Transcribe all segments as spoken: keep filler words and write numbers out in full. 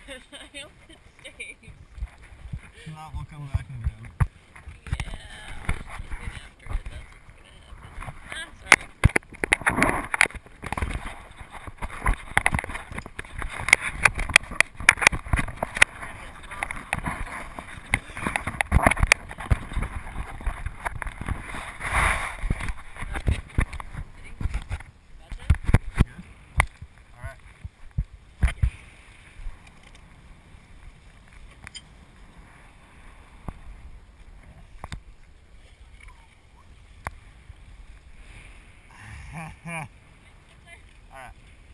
I hope it stays. If not, we'll come back and grab it. Yeah, even after it, that's what's gonna happen. Ah, sorry. Alright.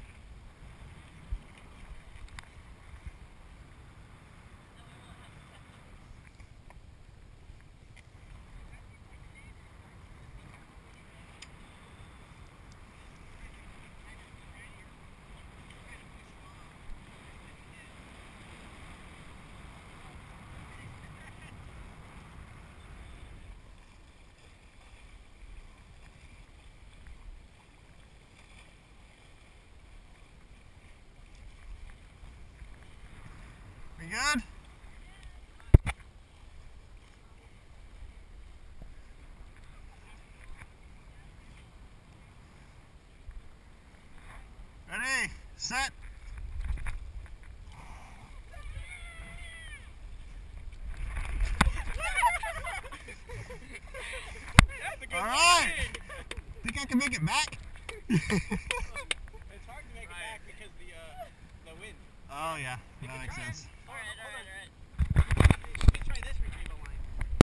We good? Ready, set. All right. Think I can make it back? It's hard to make it back because the uh, the wind. Oh yeah, You that can makes try sense. and